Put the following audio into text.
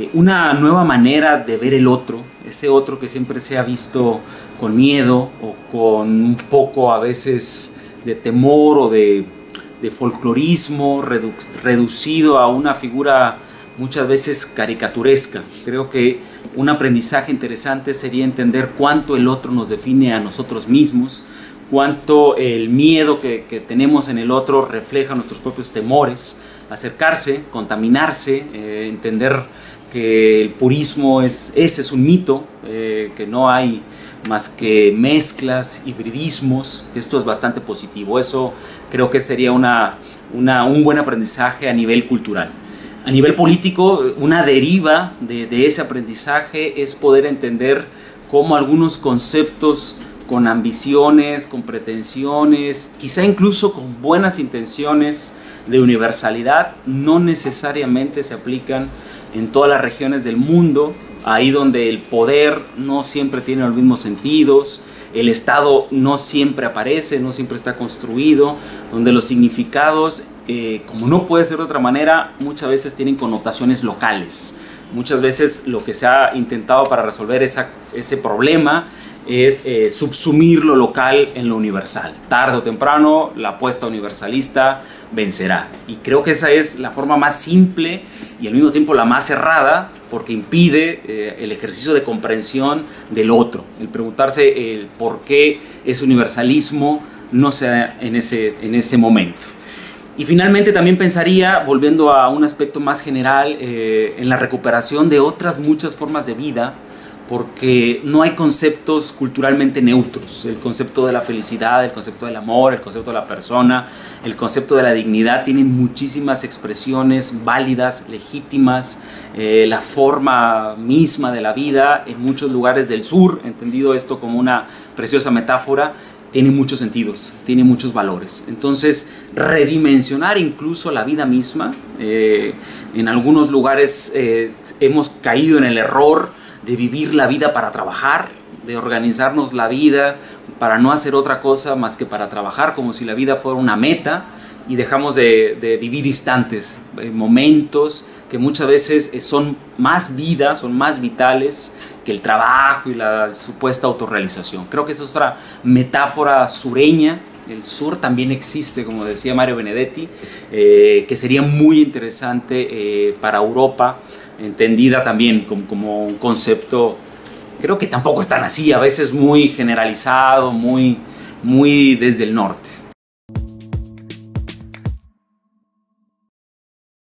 una nueva manera de ver el otro, ese otro que siempre se ha visto con miedo o con un poco a veces de temor o de folclorismo reducido a una figura muchas veces caricaturesca. Creo que un aprendizaje interesante sería entender cuánto el otro nos define a nosotros mismos, cuánto el miedo que tenemos en el otro refleja nuestros propios temores, acercarse, contaminarse, entender que el purismo ese es un mito, que no hay más que mezclas, hibridismos, que esto es bastante positivo. Eso creo que sería un buen aprendizaje a nivel cultural. A nivel político, una deriva de ese aprendizaje es poder entender cómo algunos conceptos con ambiciones, con pretensiones, quizá incluso con buenas intenciones de universalidad, no necesariamente se aplican en todas las regiones del mundo, ahí donde el poder no siempre tiene los mismos sentidos, el Estado no siempre aparece, no siempre está construido, donde los significados, como no puede ser de otra manera, muchas veces tienen connotaciones locales. Muchas veces lo que se ha intentado para resolver ese problema es subsumir lo local en lo universal. Tarde o temprano la apuesta universalista vencerá. Y creo que esa es la forma más simple y al mismo tiempo la más errada, porque impide el ejercicio de comprensión del otro. El preguntarse el por qué ese universalismo no se da en ese momento. Y finalmente también pensaría, volviendo a un aspecto más general, en la recuperación de otras muchas formas de vida, porque no hay conceptos culturalmente neutros. El concepto de la felicidad, el concepto del amor, el concepto de la persona, el concepto de la dignidad tienen muchísimas expresiones válidas, legítimas. La forma misma de la vida en muchos lugares del sur, entendido esto como una preciosa metáfora, tiene muchos sentidos, tiene muchos valores. Entonces, redimensionar incluso la vida misma. En algunos lugares hemos caído en el error de vivir la vida para trabajar, de organizarnos la vida para no hacer otra cosa más que para trabajar, como si la vida fuera una meta, y dejamos de vivir instantes, momentos que muchas veces son más vida, son más vitales que el trabajo y la supuesta autorrealización. Creo que esa es otra metáfora sureña. El sur también existe, como decía Mario Benedetti, que sería muy interesante para Europa, entendida también como un concepto, creo que tampoco es tan así, a veces muy generalizado, muy desde el norte.